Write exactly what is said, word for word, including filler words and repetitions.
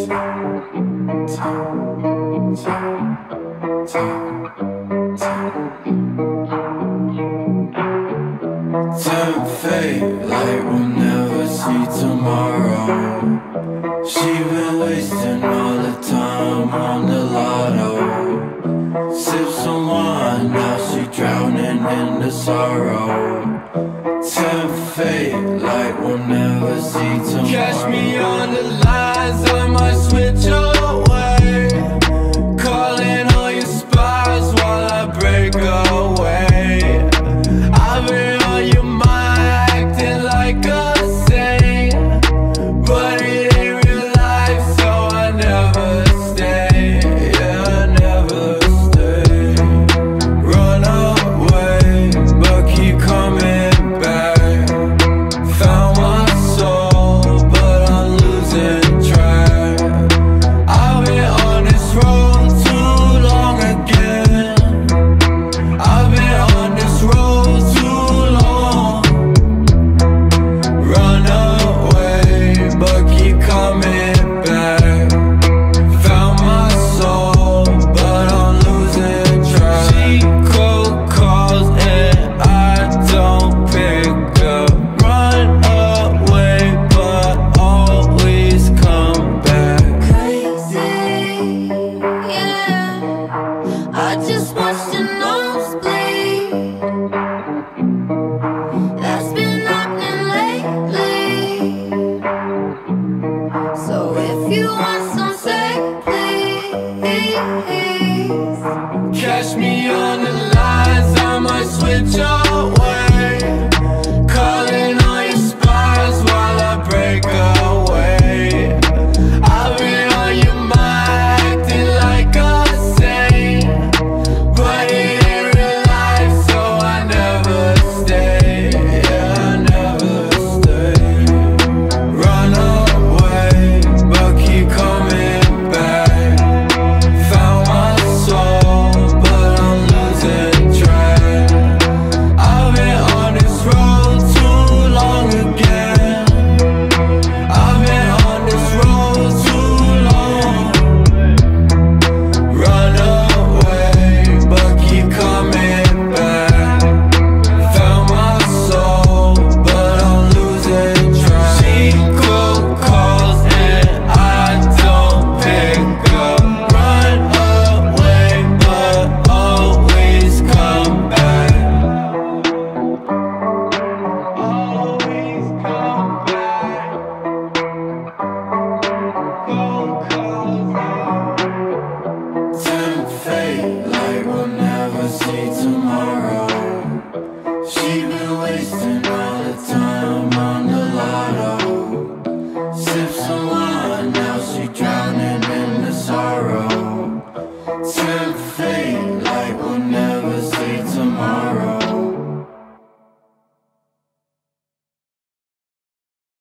Tempt fate like we'll never see tomorrow. She been wasting all the time on the lotto. Sip some wine, now she drowning in the sorrow. Tempt fate like we'll never see tomorrow. Catch me on the lines, I might switch away. Calling all your spies while I break away. I've been on your mind, acting like a saint, but it ain't real life, so I never stay. Yeah, I never stay. Run away, but keep coming back. Found my soul, but I'm losing track. I've been on this road too long again. I've been on this road too long. Run away, but keep coming back. Found my soul, but I'm losing track. She cold calls and I don't pick up. Run away, but always come back. Crazy, yeah. I just watched the nosebleed. That's been happening lately. So if you want some, say please. Catch me on the lines, I might switch away. Calling all your spies while I break away. I've been on your mind, acting like a saint, but it ain't real life, so I never stay. Yeah, I never stay. Run away, but keep coming back. Found my soul, but I'm losing track. I've been on this road too long again. I've been on this road too long. Run away, but keep coming back. Found my soul, but I'm losing track. She cold calls and I don't pick up. Run away, but always come back. Always come back. Cold calls. Tempt fate like we'll never see tomorrow.